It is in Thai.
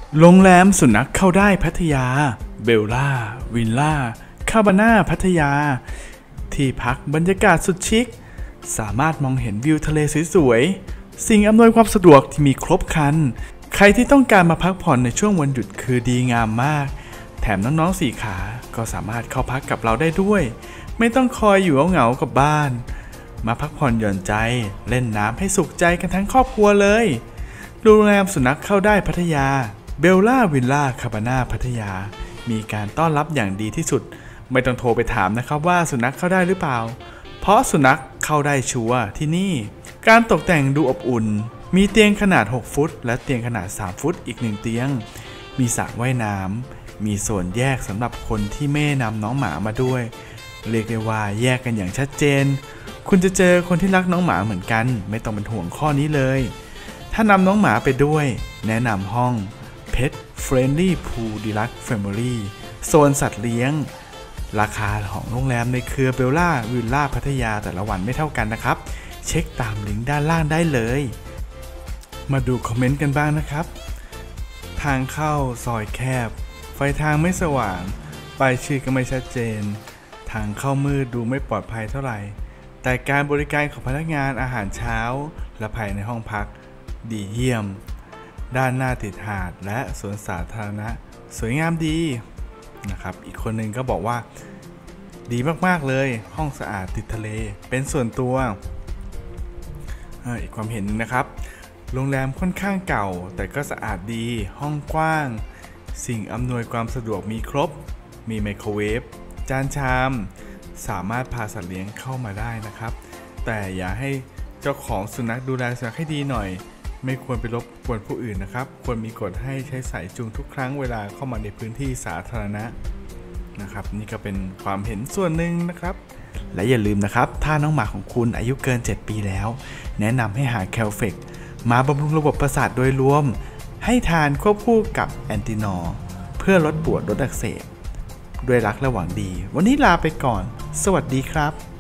โรงแรมสุนัขเข้าได้พัทยาเบลล่าวิลล่าคาบาน่าพัทยาที่พักบรรยากาศสุดชิคสามารถมองเห็นวิวทะเลสวยๆสิ่งอำนวยความสะดวกที่มีครบครันใครที่ต้องการมาพักผ่อนในช่วงวันหยุดคือดีงามมากแถมน้องๆสี่ขาก็สามารถเข้าพักกับเราได้ด้วยไม่ต้องคอยอยู่เหงาๆกับบ้านมาพักผ่อนหย่อนใจเล่นน้ำให้สุขใจกันทั้งครอบครัวเลยโรงแรมสุนัขเข้าได้พัทยาเบลล่าวิลล่าคาบาน่าพัทยามีการต้อนรับอย่างดีที่สุดไม่ต้องโทรไปถามนะครับว่าสุนัขเข้าได้หรือเปล่าเพราะสุนัขเข้าได้ชัวร์ที่นี่การตกแต่งดูอบอุ่นมีเตียงขนาด6ฟุตและเตียงขนาด3ฟุตอีก1เตียงมีสระว่ายน้ำมีโซนแยกสำหรับคนที่ไม่นำน้องหมามาด้วยเรียกได้ว่าแยกกันอย่างชัดเจนคุณจะเจอคนที่รักน้องหมาเหมือนกันไม่ต้องเป็นห่วงข้อนี้เลยถ้านำน้องหมาไปด้วยแนะนำห้อง Pet Friendly Pool Deluxe Family โซนสัตว์เลี้ยงราคาของโรงแรมในเครือเบลล่าวิลล่าพัทยาแต่ละวันไม่เท่ากันนะครับเช็คตามลิงก์ด้านล่างได้เลยมาดูคอมเมนต์กันบ้างนะครับทางเข้าซอยแคบไฟทางไม่สว่างป้ายชื่อก็ไม่ชัดเจนทางเข้ามืดดูไม่ปลอดภัยเท่าไหร่แต่การบริการของพนักงานอาหารเช้าและภายในห้องพักดีเยี่ยมด้านหน้าติดหาดและสวนสาธารณะสวยงามดีนะครับอีกคนหนึ่งก็บอกว่าดีมากๆเลยห้องสะอาดติดทะเลเป็นส่วนตัวอีกความเห็นนึงนะครับโรงแรมค่อนข้างเก่าแต่ก็สะอาดดีห้องกว้างสิ่งอำนวยความสะดวกมีครบมีไมโครเวฟจานชามสามารถพาสัตว์เลี้ยงเข้ามาได้นะครับแต่อย่าให้เจ้าของสุนัขดูแลสุนัขให้ดีหน่อยไม่ควรไปรบกวนผู้อื่นนะครับควรมีกฎให้ใช้สายจูงทุกครั้งเวลาเข้ามาในพื้นที่สาธารณะนะครับนี่ก็เป็นความเห็นส่วนหนึ่งนะครับและอย่าลืมนะครับถ้าน้องหมาของคุณอายุเกิน7ปีแล้วแนะนำให้หาแคลเฟกมาบำรุงระบบประสาทโดยรวมให้ทานควบคู่กับแอนตินอลเพื่อลดปวดลดอักเสบด้วยรักและหวังดีวันนี้ลาไปก่อนสวัสดีครับ